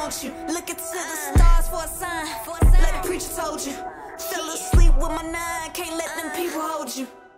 about you. Look into the stars for a sign, like the preacher told you. Fell asleep with my nine, can't let them people hold you.